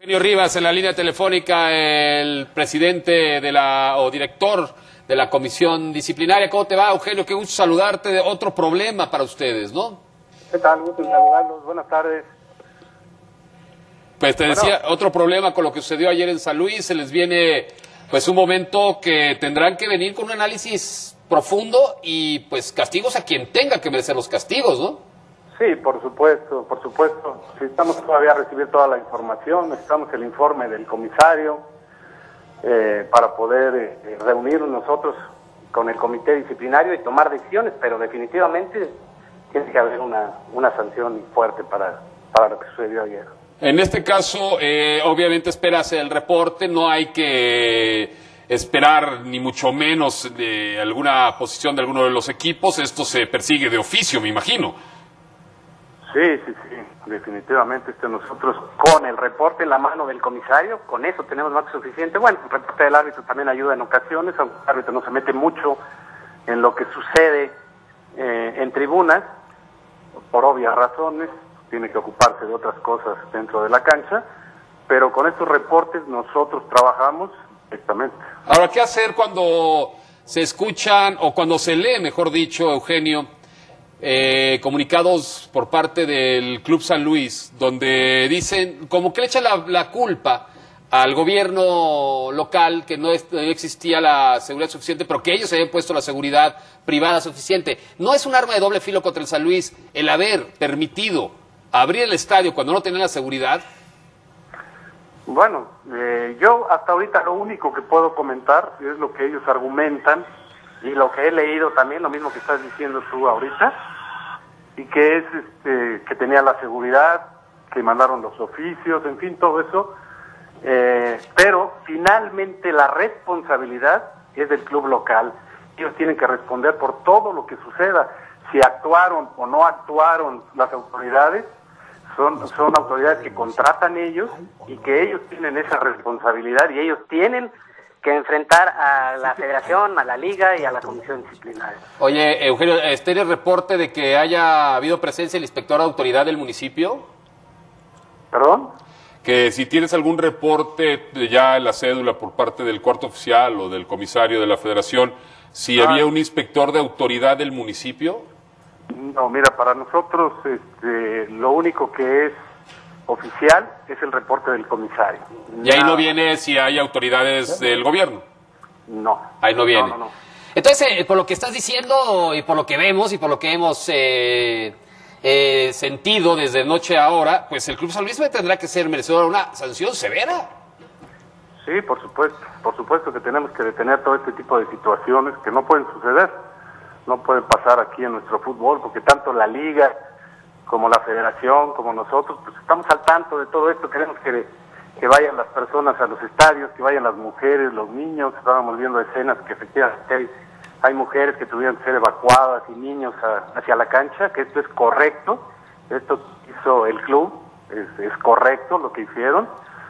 Eugenio Rivas, en la línea telefónica, el presidente o director de la comisión disciplinaria. ¿Cómo te va, Eugenio? Qué gusto saludarte. De otro problema para ustedes, ¿no? ¿Qué tal? Gusto en saludarlos. Buenas tardes. Pues te decía, otro problema con lo que sucedió ayer en San Luis. Se les viene pues un momento que tendrán que venir con un análisis profundo y pues castigos a quien tenga que merecer los castigos, ¿no? Sí, por supuesto, por supuesto. Necesitamos todavía recibir toda la información, necesitamos el informe del comisario para poder reunirnos nosotros con el comité disciplinario y tomar decisiones, pero definitivamente tiene que haber una sanción fuerte para lo que sucedió ayer. En este caso, obviamente esperas el reporte, no hay que esperar ni mucho menos de alguna posición de alguno de los equipos, esto se persigue de oficio, me imagino. Sí, definitivamente nosotros con el reporte en la mano del comisario, con eso tenemos más que suficiente. Bueno, el reporte del árbitro también ayuda en ocasiones, aunque el árbitro no se mete mucho en lo que sucede en tribunas, por obvias razones, tiene que ocuparse de otras cosas dentro de la cancha, pero con estos reportes nosotros trabajamos directamente. Ahora, ¿qué hacer cuando se escuchan, o cuando se lee, mejor dicho, Eugenio, comunicados por parte del Club San Luis, donde dicen, como que le echan la culpa al gobierno local, que no existía la seguridad suficiente, pero que ellos habían puesto la seguridad privada suficiente? ¿No es un arma de doble filo contra el San Luis el haber permitido abrir el estadio cuando no tenían la seguridad? Bueno, yo hasta ahorita lo único que puedo comentar es lo que ellos argumentan y lo que he leído también, lo mismo que estás diciendo tú ahorita, y que es que tenía la seguridad, que mandaron los oficios, en fin, todo eso, pero finalmente la responsabilidad es del club local. Ellos tienen que responder por todo lo que suceda. Si actuaron o no actuaron las autoridades, son autoridades que contratan ellos y que ellos tienen esa responsabilidad y ellos tienen que enfrentar a la federación, a la liga y a la comisión disciplinaria. Oye, Eugenio, ¿tiene reporte de que haya habido presencia del inspector de autoridad del municipio? ¿Perdón? Que si tienes algún reporte ya en la cédula por parte del cuarto oficial o del comisario de la federación, si había un inspector de autoridad del municipio. No, mira, para nosotros lo único que es oficial es el reporte del comisario. Y ahí no viene si hay autoridades del gobierno. No. Ahí no viene. No. Entonces, por lo que estás diciendo y por lo que vemos y por lo que hemos sentido desde noche a ahora, pues el Club San Luis tendrá que ser merecedor de una sanción severa. Sí, por supuesto que tenemos que detener todo este tipo de situaciones que no pueden suceder, no pueden pasar aquí en nuestro fútbol, porque tanto la liga como la federación, como nosotros, pues estamos al tanto de todo esto. Queremos que vayan las personas a los estadios, que vayan las mujeres, los niños. Estábamos viendo escenas que efectivamente hay mujeres que tuvieron que ser evacuadas y niños hacia la cancha, que esto es correcto, esto hizo el club, es correcto lo que hicieron,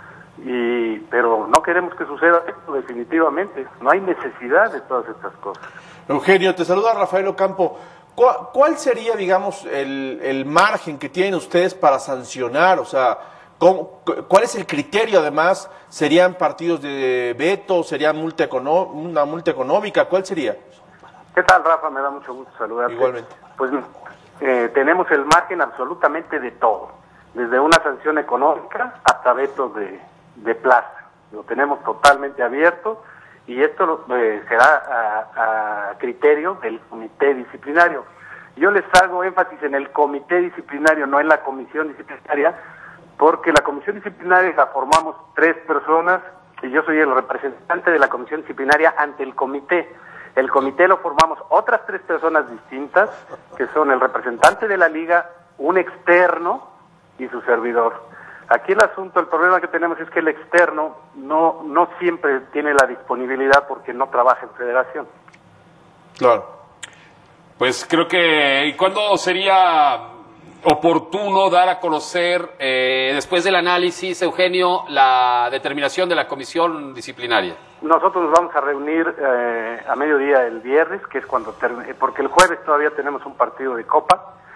pero no queremos que suceda esto definitivamente, no hay necesidad de todas estas cosas. Eugenio, te saluda Rafael Ocampo. ¿Cuál sería, digamos, el margen que tienen ustedes para sancionar? O sea, ¿cuál es el criterio? Además, ¿serían partidos de veto? ¿Sería una multa económica? ¿Cuál sería? ¿Qué tal, Rafa? Me da mucho gusto saludarte. Igualmente. Pues tenemos el margen absolutamente de todo, desde una sanción económica hasta vetos de plaza. Lo tenemos totalmente abierto. Y esto será a criterio del comité disciplinario. Yo les hago énfasis en el comité disciplinario, no en la comisión disciplinaria, porque la comisión disciplinaria la formamos 3 personas y yo soy el representante de la comisión disciplinaria ante el comité. El comité lo formamos otras 3 personas distintas, que son el representante de la liga, un externo y su servidor. Aquí el asunto, el problema que tenemos es que el externo no siempre tiene la disponibilidad porque no trabaja en federación. Claro. Pues creo que, ¿y cuándo sería oportuno dar a conocer, después del análisis, Eugenio, la determinación de la comisión disciplinaria? Nosotros nos vamos a reunir a mediodía el viernes, que es cuando porque el jueves todavía tenemos un partido de Copa.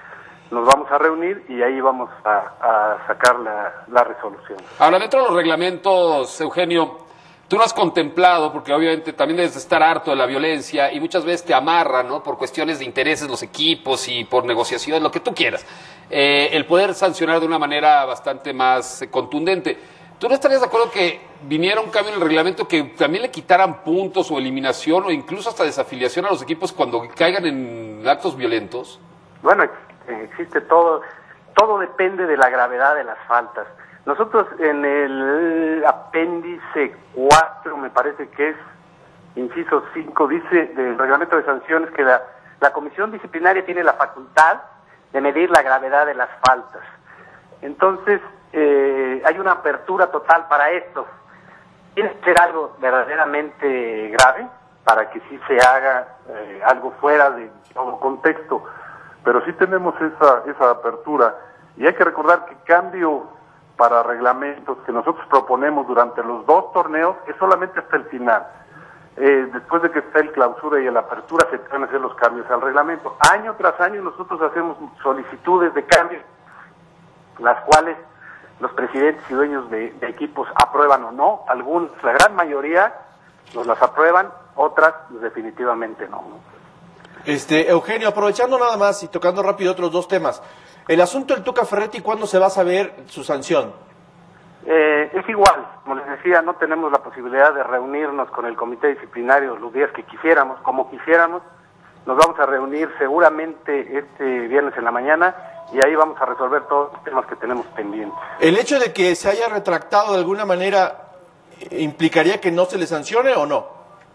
nos vamos a reunir y ahí vamos a sacar la resolución. Ahora, dentro de los reglamentos, Eugenio, tú no has contemplado, porque obviamente también debes de estar harto de la violencia y muchas veces te amarran, ¿no? Por cuestiones de intereses los equipos y por negociaciones, lo que tú quieras, el poder sancionar de una manera bastante más contundente. ¿Tú no estarías de acuerdo que viniera un cambio en el reglamento que también le quitaran puntos o eliminación o incluso hasta desafiliación a los equipos cuando caigan en actos violentos? Bueno, existe todo depende de la gravedad de las faltas. Nosotros en el apéndice 4, me parece que es, inciso 5, dice del reglamento de sanciones que la comisión disciplinaria tiene la facultad de medir la gravedad de las faltas. Entonces, hay una apertura total para esto. Tiene que ser algo verdaderamente grave para que sí se haga algo fuera de todo contexto. Pero sí tenemos esa apertura. Y hay que recordar que cambio para reglamentos que nosotros proponemos durante los 2 torneos es solamente hasta el final. Después de que está el clausura y el apertura se pueden hacer los cambios al reglamento. Año tras año nosotros hacemos solicitudes de cambios, las cuales los presidentes y dueños de equipos aprueban o no. Algunos, la gran mayoría, nos las aprueban, otras definitivamente no. Eugenio, aprovechando nada más y tocando rápido otros 2 temas. El asunto del Tuca Ferretti, ¿cuándo se va a saber su sanción? Es igual, como les decía, no tenemos la posibilidad de reunirnos con el comité disciplinario los días que quisiéramos, como quisiéramos. Nos vamos a reunir seguramente este viernes en la mañana y ahí vamos a resolver todos los temas que tenemos pendientes. ¿El hecho de que se haya retractado de alguna manera implicaría que no se le sancione o no?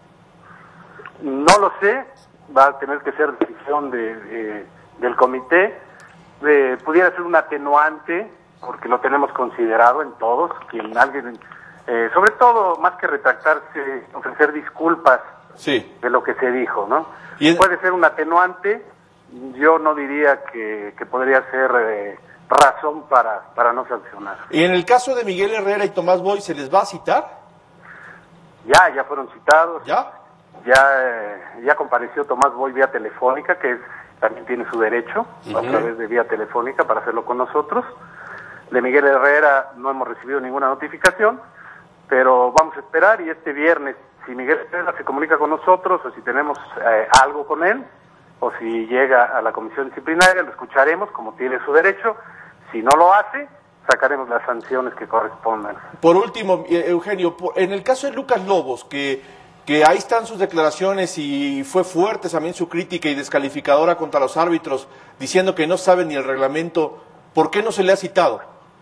No lo sé, va a tener que ser decisión del comité. Pudiera ser un atenuante, porque lo tenemos considerado en todos, que alguien, sobre todo, más que retractarse, ofrecer disculpas sí. de lo que se dijo, ¿no? ¿Y puede ser un atenuante, yo no diría que podría ser razón para no sancionar. ¿Y en el caso de Miguel Herrera y Tomás Boy, se les va a citar? Ya fueron citados. ¿Ya? Ya compareció Tomás Boy vía telefónica, que también tiene su derecho, a través de vía telefónica, para hacerlo con nosotros. De Miguel Herrera no hemos recibido ninguna notificación, pero vamos a esperar y este viernes, si Miguel Herrera se comunica con nosotros o si tenemos algo con él, o si llega a la comisión disciplinaria, lo escucharemos como tiene su derecho. Si no lo hace, sacaremos las sanciones que correspondan. Por último, Eugenio, en el caso de Lucas Lobos, que ahí están sus declaraciones y fue fuerte también su crítica y descalificadora contra los árbitros, diciendo que no saben ni el reglamento, ¿por qué no se le ha citado?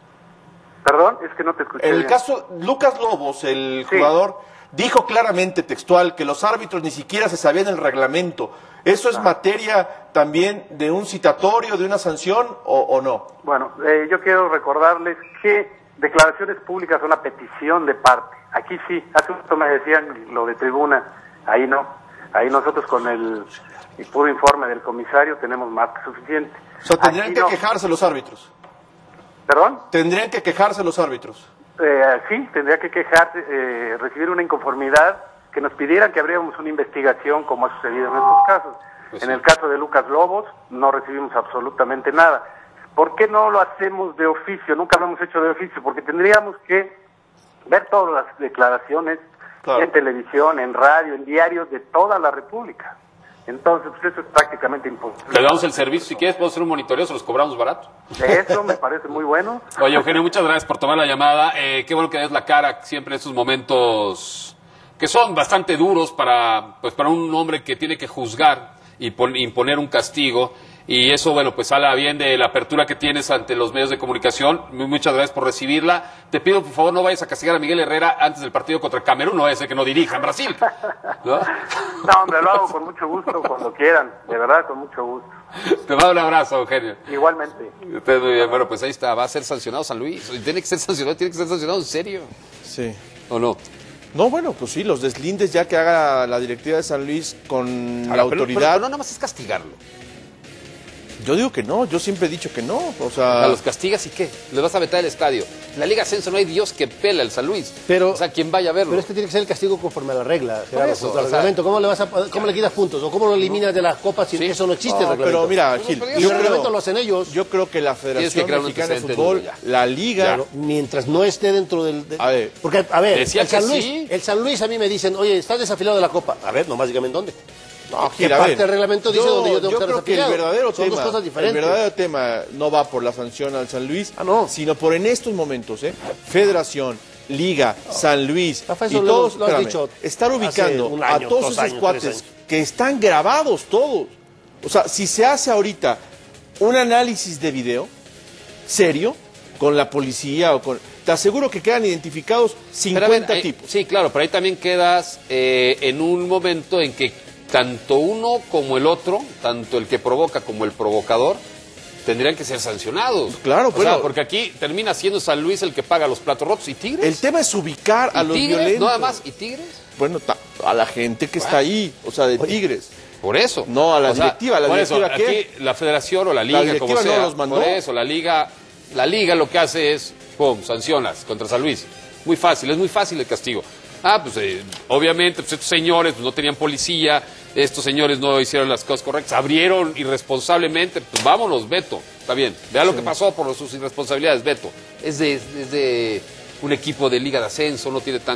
Perdón, es que no te escuché. En el bien. caso, Lucas Lobos, el jugador, dijo claramente, textual, que los árbitros ni siquiera se sabían el reglamento. ¿Eso es materia también de un citatorio, de una sanción o no? Bueno, yo quiero recordarles que declaraciones públicas son una petición de parte. Aquí sí, hace un rato me decían lo de tribuna, ahí no. Ahí nosotros con el puro informe del comisario tenemos más que suficiente. O sea, tendrían aquí que no. quejarse los árbitros. ¿Perdón? Tendrían que quejarse los árbitros. Sí, tendría que quejarse, recibir una inconformidad, que nos pidieran que abriéramos una investigación como ha sucedido en estos casos. Pues en sí. el caso de Lucas Lobos no recibimos absolutamente nada. ¿Por qué no lo hacemos de oficio? Nunca lo hemos hecho de oficio, porque tendríamos que ver todas las declaraciones Claro. en televisión, en radio, en diarios de toda la República. Entonces, pues eso es prácticamente imposible. Le damos el servicio, si quieres podemos hacer un monitoreo, se los cobramos barato. Eso me parece muy bueno. Oye, Eugenio, muchas gracias por tomar la llamada. Qué bueno que des la cara siempre en estos momentos que son bastante duros para un hombre que tiene que juzgar y imponer un castigo. Y eso, bueno, pues habla bien de la apertura que tienes ante los medios de comunicación. Muchas gracias por recibirla. Te pido, por favor, no vayas a castigar a Miguel Herrera antes del partido contra Camerún, no vaya a ser que no dirija en Brasil, ¿no? No, hombre, lo hago con mucho gusto, cuando quieran. De verdad, con mucho gusto. Te mando un abrazo, Eugenio. Igualmente. Usted muy bien. Bueno, pues ahí está, va a ser sancionado San Luis. Tiene que ser sancionado en serio. Sí. ¿O no? No, bueno, pues sí, los deslindes ya que haga la directiva de San Luis con la Ahora, autoridad. pero no, nada más es castigarlo. Yo digo que no, yo siempre he dicho que no. O A sea, los castigas y qué, les vas a vetar el estadio. En la Liga Ascenso no hay Dios que pela el San Luis. Pero, o sea, quien vaya a verlo. Pero es que tiene que ser el castigo conforme a la regla, Gerardo, eso, conforme al o sea, reglamento. ¿Cómo le quitas puntos? ¿O cómo lo eliminas de las copas si eso no existe? no, el reglamento? pero mira, Gil, Y el reglamento lo hacen ellos. yo creo que la Tienes que Federación crear un Mexicana de antecedente Fútbol, duro la Liga, Claro, mientras no esté dentro del... A ver. Porque, a ver, Decía el San, que Luis, sí. el San Luis a mí me dicen, oye, estás desafiliado de la Copa. A ver, nomás dígame en dónde. no, ¿Qué Gil, a parte ver, del reglamento dice donde yo tengo que estar creo que el desafiliado? verdadero Son tema, dos cosas diferentes. el verdadero tema no va por la sanción al San Luis, No. sino por en estos momentos, Federación, Liga, San Luis Rafa, y eso todos, lo has espérame, dicho estar hace ubicando un a año, todos 2 esos años, 3 cuates años. que están grabados todos. O sea, si se hace ahorita un análisis de video serio con la policía o con... Te aseguro que quedan identificados Pero a ver, 50 tipos. Sí, claro, pero ahí también quedas en un momento en que tanto uno como el otro, tanto el que provoca como el provocador, tendrían que ser sancionados. Claro, O pero- sea, porque aquí termina siendo San Luis el que paga los platos rotos. ¿Y Tigres? El tema es ubicar a ¿Y los Tigres? violentos. Nada más. ¿Y Tigres? Bueno, a la gente que está ahí, o sea, de Tigres. Por eso. No, a la O sea, directiva, ¿la por directiva eso, qué? aquí la federación o la liga, directiva como sea. no los mandó. Por eso, la liga lo que hace es, pum, sancionas contra San Luis. Muy fácil, es muy fácil el castigo. Pues obviamente, pues estos señores pues, no tenían policía, estos señores no hicieron las cosas correctas, abrieron irresponsablemente, pues vámonos, veto. Está bien, vea lo que pasó por sus irresponsabilidades, veto. Es de un equipo de Liga de Ascenso, no tiene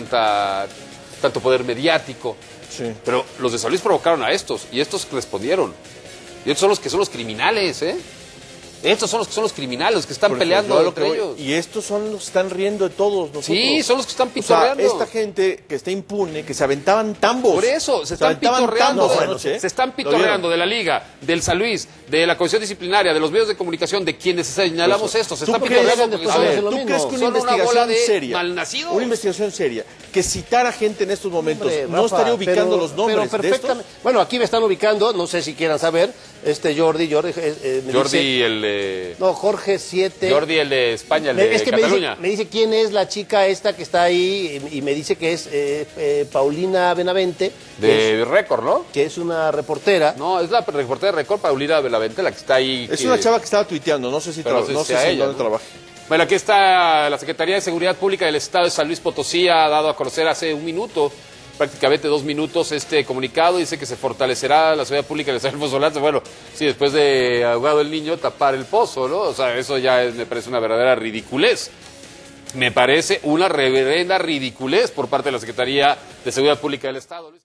tanto poder mediático. Sí. Pero los de San Luis provocaron a estos, y estos respondieron. Y estos son los que son los criminales, ¿eh? Estos son los que son los criminales, los que están Por eso, peleando yo a lo entre que voy- ellos. Y estos son los que están riendo de todos nosotros. Sí, son los que están O sea, pitorreando. esta gente que está impune, que se aventaban tambos. Por eso, se están aventaban pitorreando. tambos anoche, Se están ¿Lo pitorreando vieron? de la Liga, del San Luis, de la Comisión Disciplinaria, de los medios de comunicación, de quienes señalamos esto. Se ¿Tú están crees- pitorreando. después a van a ver, hacer lo ¿tú mismo? crees que una Son una investigación bola de seria, malnacidos. una investigación seria, que citara gente en estos momentos, Hombre, no Rafa, estaría ubicando pero- los nombres pero de estos? perfectamente. Bueno, aquí me están ubicando, no sé si quieran saber, Jordi me Jordi, dice... el de... No, Jorge 7. Jordi, el de España, el de Es que Cataluña. me dice quién es la chica esta que está ahí y me dice que es Paulina Benavente, De Récord, ¿no? que es una reportera. No, es la reportera de Récord, Paulina Belavente, la que está ahí. Es que- una chava que estaba tuiteando, no sé si, Pero no sé no si sé sea si ella, dónde ¿no? trabaja. Bueno, aquí está la Secretaría de Seguridad Pública del Estado de San Luis Potosí, ha dado a conocer hace un minuto, prácticamente 2 minutos, este comunicado. Dice que se fortalecerá la seguridad pública del Estado de Solante. Bueno, sí, después de ahogado el niño, tapar el pozo, ¿no? O sea, eso ya me parece una verdadera ridiculez. Me parece una reverenda ridiculez por parte de la Secretaría de Seguridad Pública del Estado.